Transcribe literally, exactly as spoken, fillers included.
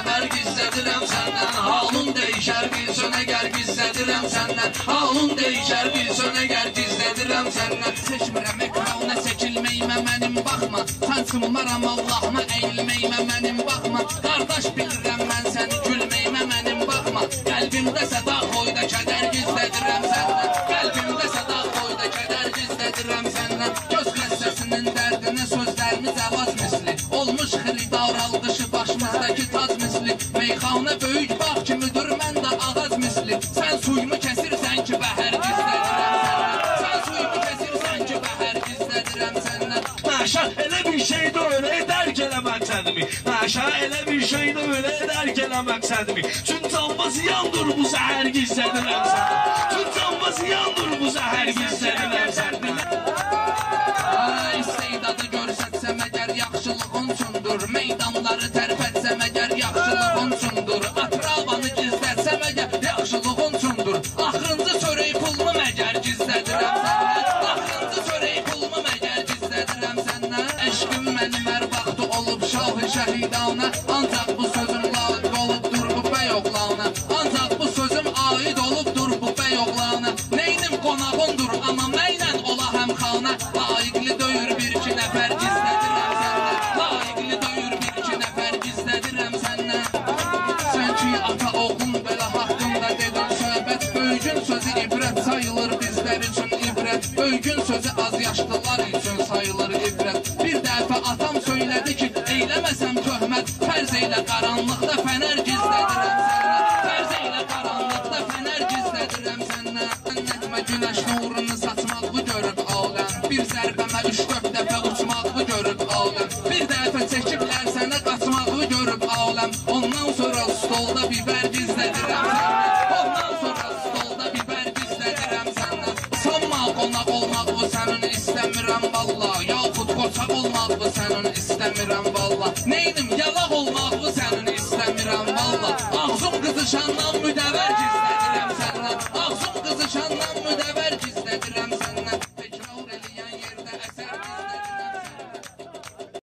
xəbər gizlədirəm səndən. Halın dəyişər bir sön əgər gizlədirəm səndən. Halın dəyişər bir sön əgər gizlədirəm səndən. Seçmirəm ekrana çəkilməyimə mənim baxma. Sən sınmaram Allahıma əyilməyimə mənim baxma. Qardaş bilirəm mən səni gülməyimə mənim baxma. Qəlbimdə səda qoyda kədər gizlədirəm səndən. Qəlbimdə səda qoyda kədər gizlədirəm səndən. Göz qəssəsinin dərdinə sözlərimiz əvaz misli. Olmuş xiridar alqışı başımızdakı taz misli. Meyxanə böyük bağ kimidir mən də ağaz misli. Sən suyumu kəsirsən ki bəhər gizlədirəm səndən. Sən suyumu kəsirsən ki bəhər gizlədirəm səndən. Naşa elə bir şeydə öyle eder ki eləmək sədimi. Naşa elə bir şeydə öyle eder ki eləmək sədimi. Çün canbazı yandır bu zəhər gizlədirəm səndən. Çün canbazı yandır bu zəhər gizlədirəm səndən. İstedadı görsətsəm əgər yaxşılığın üçündür. Meydanları tərpətsəm əgər yaxşılığın üçündür. Atravanı gizlətsəm əgər yaxşılığın üçündür. Axırıncı çörək pulumu məgər gizlədirəm səndən. Axırıncı çörək pulumu məgər gizlədirəm səndən. Eşqim mənim hər vaxtı olub şahı şəhidanə. Ancaq bu sözüm layiq olubdur bu bəy oğlana. Ancaq bu sözüm aid olubdur bu bəy oğlana. Neynim qonağındır amma məynən ola həm xana. Layiqli döyür bir iki nəfər gizlədirəm səndən. Layiqli döyür bir iki nəfər gizlədirəm səndən. Sən ki ata oğlun belə haqqında dedin söhbət. Böygün sözü ibrət sayılır bizlər üçün ibrət. Böygün sözü az yaşlılar üçün sayılır ibrət. Bir dəfə atam söylədi ki eyləməsəm töhmət. Fərz eylə qaranlıqda fənər gizlədirəm səndən. Fərz eylə qaranlıqda fənər gizlədirəm səndən. Nətmə günəş nurunu saçmaqlı görüb aləm. Bir zərbəmə üç dörd dəfə uçmaqlı görüb aləm. Bir dəfə çəkiblər sənə qaçmaqlı görüb aləm. Ondan sonra stolda bibər gizlədirəm səndən. Ondan sonra stolda bibər gizlədirəm səndən. Sanma qonaq olmaq bu sənin istəmirəm valla. Yaxud qoçaq olmaq bu sənin istəmirəm valla. Neynim yalan